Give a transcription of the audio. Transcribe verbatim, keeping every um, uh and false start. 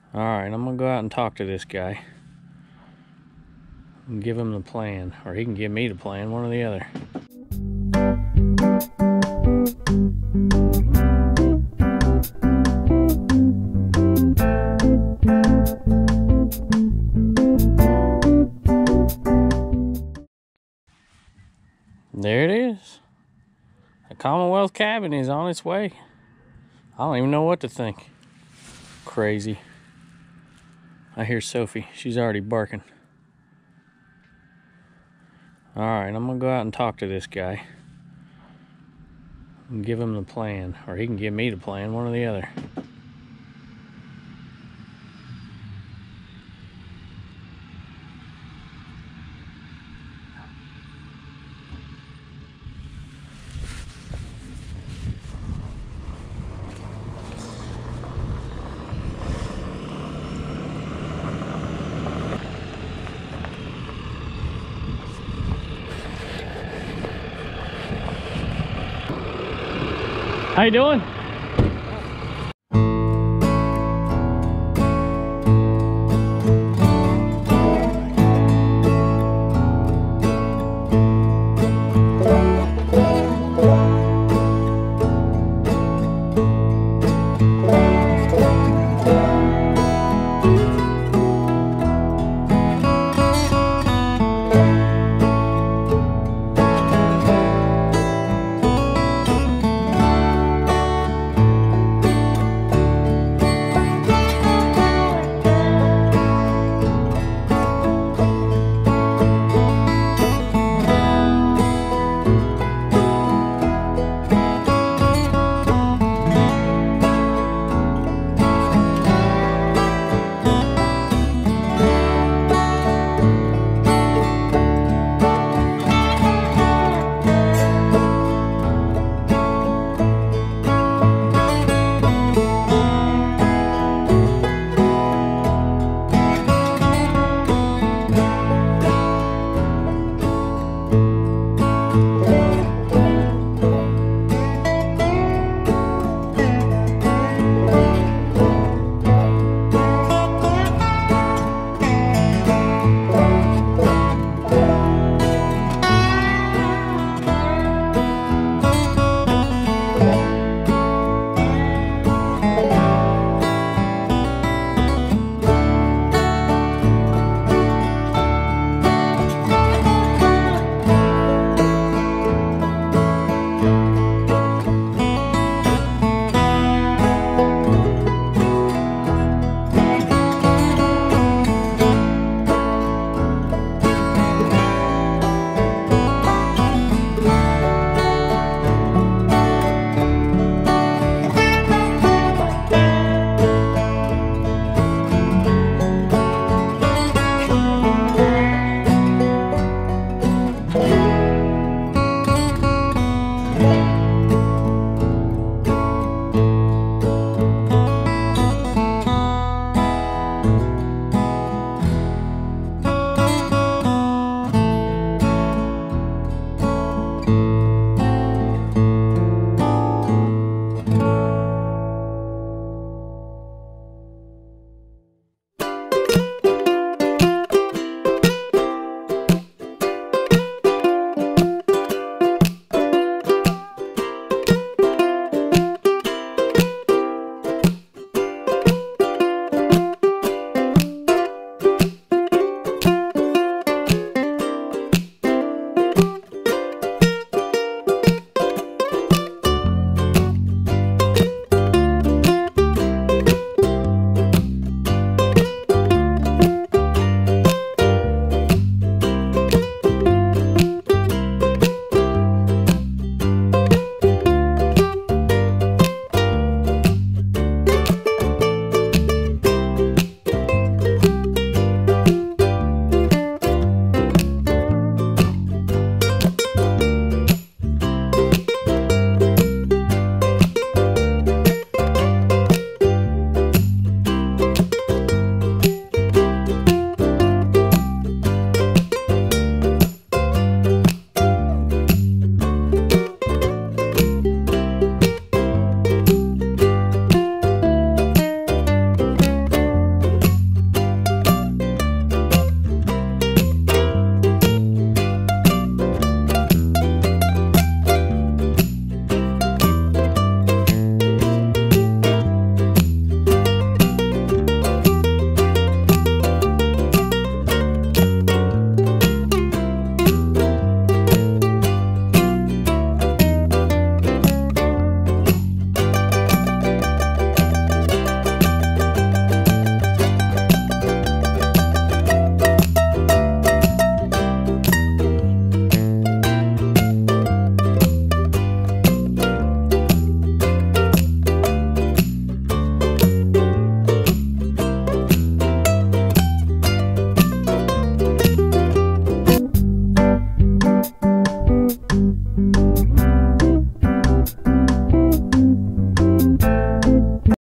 All right, I'm gonna go out and talk to this guy and give him the plan, or he can give me the plan, one or the other. There it is. The Commonwealth cabin is on its way. I don't even know what to think. Crazy. I hear Sophie. She's already barking. All right, I'm gonna go out and talk to this guy and give him the plan, or he can give me the plan, one or the other. How you doing?